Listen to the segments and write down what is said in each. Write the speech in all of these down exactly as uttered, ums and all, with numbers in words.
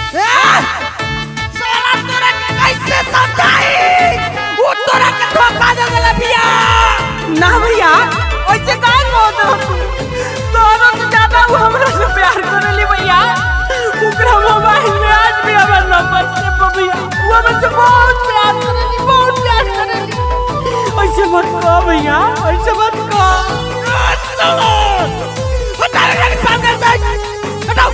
साला तोरा के कैसे समझाई? वो तोरा के धोखा दे देला बिया। ना भैया ऐसे काहे बोलत हो? तोरा से ज्यादा वो हमरा से प्यार करेली भैया। ओकरा मोबाइल में आज भी हमर नंबर से भैया वो हमसे बहुत प्यार करेली, बहुत प्यार करेली। ऐसे मत कहो भैया, ऐसे मत कहो। साला हटा रे सामने से हटाओ।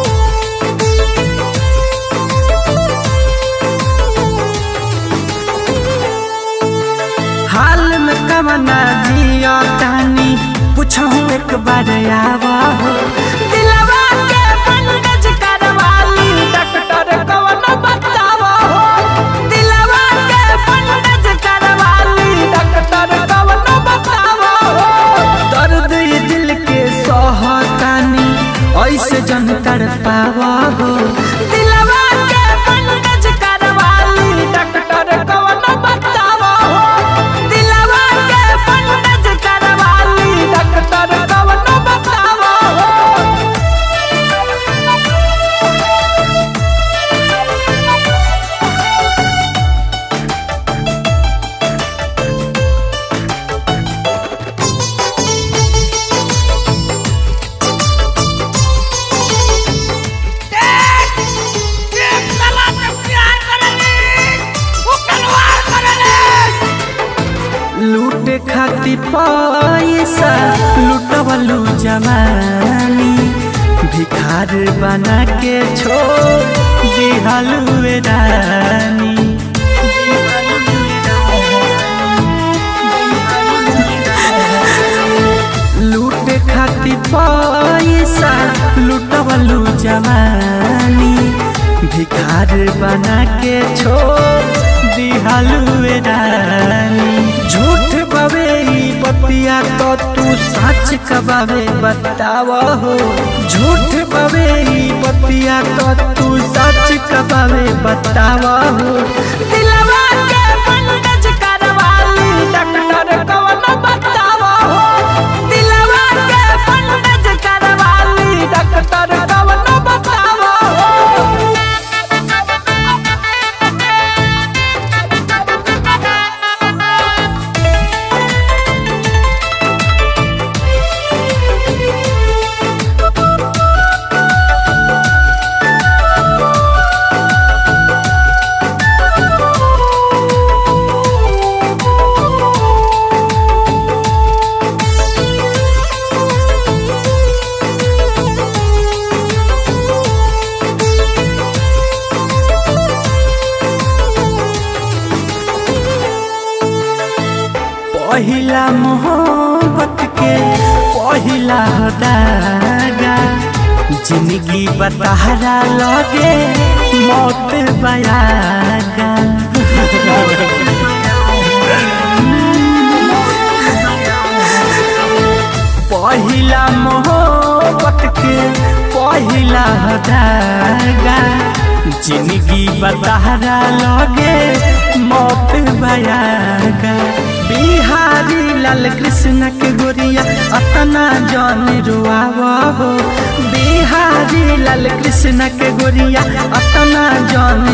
हाल में कमना जियो तानी पूछूं एक बार आवा हो। दिलवा के बंधज करवाली डॉक्टर कौन बतावा हो। दिलवा के बंधज करवाली डॉक्टर कौन बतावा हो। दर्द ये दिल के सहतानी ऐसे जन तड़पावा हो। दिलवा के बंधज करवाली डॉक्टर कौन बतावा हो। दिलवा के बंधज करवाली डॉक्टर कौन बतावा हो। लूटे खाती पैसा लुटवलू जवानी भिखार बना के छोड़ दिहलू रानी। लूटे खाती पैसा लुटवलू जवानी भिखार बना के छोड़ दिहलू रानी। झूठ बवे बतिया तो तू सच कबावे बतावा हो। झूठ बवे बतिया तो तू सच कबावे बतावा हो। दिलवा के बंधज करवाली डॉक्टर कौन बतावा हो। दिलवा के बंधज करवाली डॉक्टर कौन बतावा हो। पहिला मोहब्बत के पहिला दागा जिंदगी बतहरा लगे मौत बयागा। पहिला मोहब्बत के पहिला दागा जिंदगी बतहरा लगे मौत बयागा। बिहारी लाल कृष्ण के गोरिया अतना जान रुआवा हो। बिहारी लाल कृष्ण के गोरिया अतना जान